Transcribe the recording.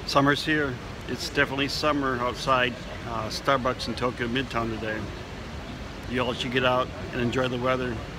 Summer's here. It's definitely summer outside Starbucks in Tokyo Midtown today. You all should get out and enjoy the weather.